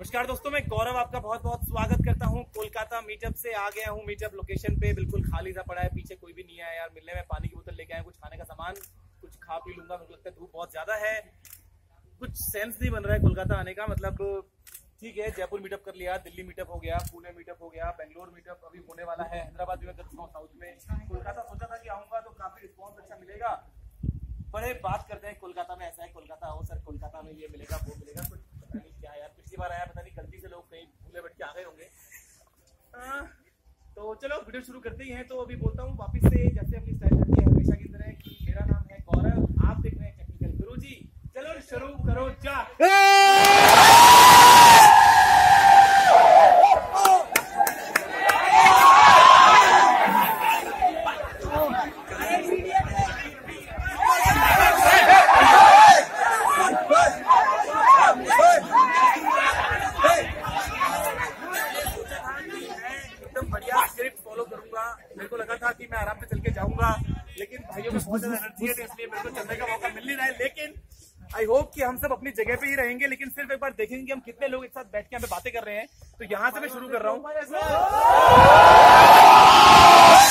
नमस्कार दोस्तों, मैं गौरव आपका बहुत बहुत स्वागत करता हूं। कोलकाता मीटअप से आ गया हूं। मीटअप लोकेशन पे बिल्कुल खाली सा पड़ा है, पीछे कोई भी नहीं है यार मिलने में। पानी की बोतल लेके आए, कुछ खाने का सामान, कुछ खा पी लूंगा। मुझे लगता है धूप बहुत ज्यादा है, कुछ सेंस नहीं बन रहा है कोलकाता आने का। मतलब ठीक है, जयपुर मीटअप कर लिया, दिल्ली मीटअप हो गया, पुणे मीटअप हो गया, बेंगलोर मीटअप अभी होने वाला है, हैदराबाद भी मैं कर चुका हूँ साउथ में। कोलकाता सोचा था कि आऊंगा तो काफी रिस्पॉन्स अच्छा मिलेगा। बड़े बात करते हैं कोलकाता में, ऐसा है कोलकाता आओ सर, कोलकाता में ये मिलेगा वो मिलेगा, कुछ पता नहीं क्या यार। पिछली बार आया, पता नहीं गलती से लोग कहीं भूले बैठ के आ गए होंगे। तो चलो वीडियो शुरू करते ही हैं। तो अभी बोलता हूँ वापस से, जैसे अपनी स्टाइल करती है हमेशा की तरह, कि मेरा नाम है गौरव, आप देख रहे हैं टेक्निकल गुरुजी। चलो शुरू करो जा। मेरे को लगा था कि मैं आराम से चल के जाऊंगा, लेकिन भाइयों में बहुत ज्यादा एनर्जी है, इसलिए मेरे को चलने का मौका मिल नहीं रहा है। लेकिन आई होप कि हम सब अपनी जगह पे ही रहेंगे, लेकिन सिर्फ एक बार देखेंगे कि हम कितने लोग एक साथ बैठ के यहाँ पे बातें कर रहे हैं। तो यहाँ से मैं शुरू कर रहा हूँ।